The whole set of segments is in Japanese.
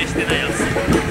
定してないやつ。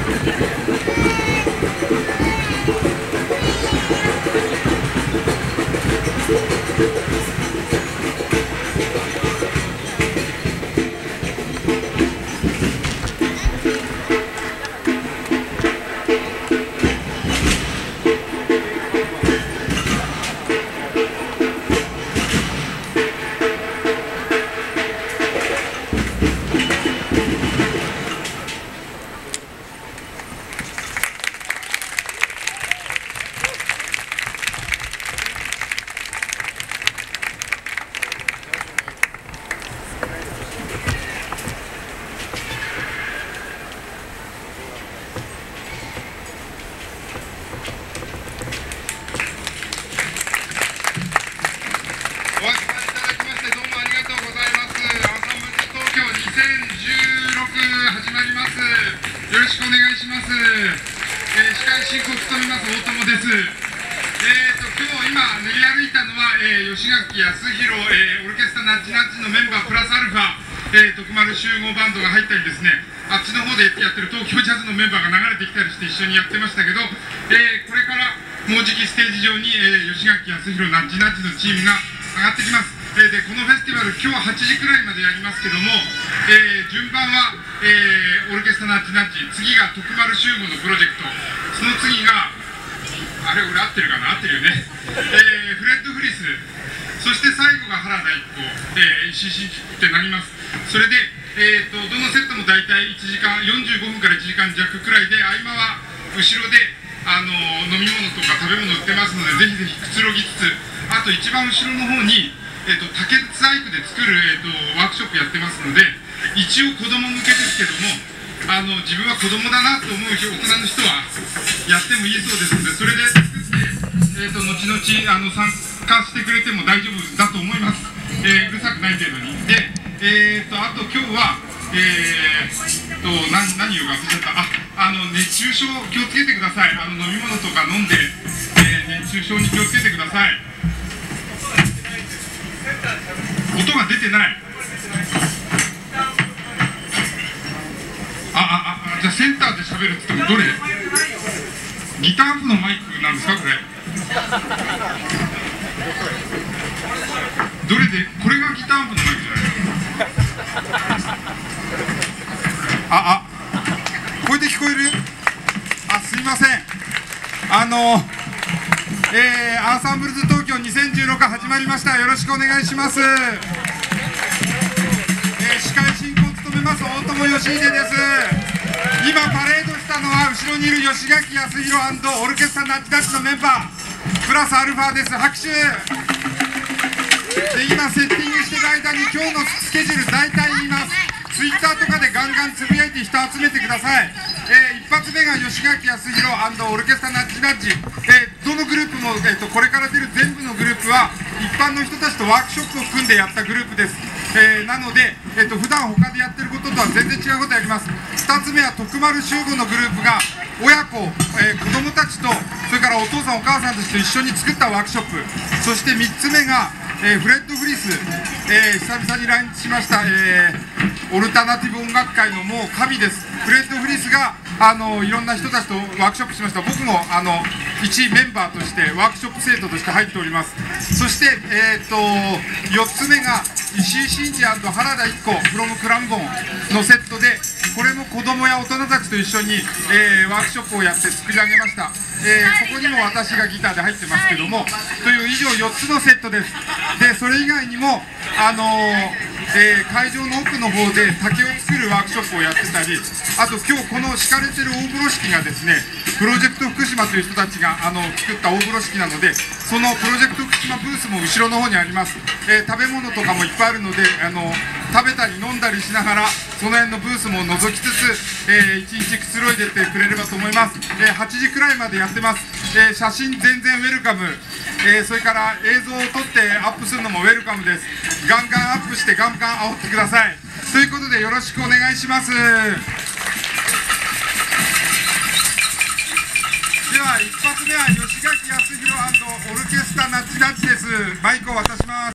お集まりいただきましてどうもありがとうございます。アンサンブル東京2016始まります。よろしくお願いします。司会進行を務めます大友です。今日今練り歩いたのは、吉垣康弘、オルケストラナッチナッチのメンバープラスアルファ、徳丸集合バンドが入ったりですね、あっちの方でやってる東京ジャズのメンバーが流れてきたりして一緒にやってましたけど、これからもうじきステージ上に、吉垣康弘ナッチナッチのチームが上がってきます。でこのフェスティバル今日8時くらいまでやりますけども、順番は、オルケストラナッチナッチ、次が徳丸集合のプロジェクト、その次があれ俺合ってるかな、合ってるよね、フレッド・フリス、そして最後が原田一行、石井真一ってなります。それで、どのセットも大体1時間45分から1時間弱くらいで、合間は後ろで飲み物とか食べ物売ってますので、ぜひぜひくつろぎつつ、あと一番後ろの方に、竹細工で作る、ワークショップやってますので、一応子供向けですけども、自分は子供だなと思う大人の人はやってもいいそうですので、それで作って、後々参加してくれても大丈夫だと思います。うるさくない程度に。で、あと今日は、何言うか忘れちゃった。熱中症気をつけてください。飲み物とか飲んで、熱中症に気をつけてください。音が出てない。じゃあセンターで喋るって言ってもどれ？ギターアンプのマイクなんですかこれ？どれで、これがギターアンプのマイクじゃないこれで聞こえる？すいません。アンサンブルズ東京2016始まりました。よろしくお願いします。司会進行を務めます大友義秀です。今パレードしたのは後ろにいる吉垣康弘&オルケストラナッチナッチのメンバープラスアルファです。拍手で、今セッティングしてる間に今日のスケジュール大体言います。ツイッターとかでガンガンつぶやいて人集めてください。一発目が吉垣康弘&オルケストラナッチナッチ、どのグループも、これから出る全部のグループは一般の人たちとワークショップを組んでやったグループです。なので、普段他でやってることとは全然違うことをやります。2つ目は徳丸集合のグループが親子、子供たちとそれからお父さんお母さんたちと一緒に作ったワークショップ、そして3つ目が、フレッド・フリス、久々に来日しました、オルタナティブ音楽界のもう神です。フレッド・フリスがいろんな人たちとワークショップしました。僕も一メンバーとしてワークショップ生徒として入っております。そして、4つ目が石井真二&原田一子 from クランボンのセットで、これも子供や大人たちと一緒に、ワークショップをやって作り上げました。ここにも私がギターで入ってますけども、という以上4つのセットです。でそれ以外にも会場の奥の方で竹を作るワークショップをやってたり、あと今日この敷かれてる大風呂敷がですね、プロジェクト福島という人たちが作った大風呂敷なので、そのプロジェクト福島ブースも後ろの方にあります。食べ物とかもいっぱいあるので、食べたり飲んだりしながらその辺のブースも覗きつつ、一日くつろいでってくれればと思います。8時くらいまでやってます。写真全然ウェルカム、それから映像を撮ってアップするのもウェルカムです。ガンガンアップしてガンガン煽ってください。ということでよろしくお願いします。では一発目は吉垣康弘&オルケストラナッチナッチです。マイクを渡します。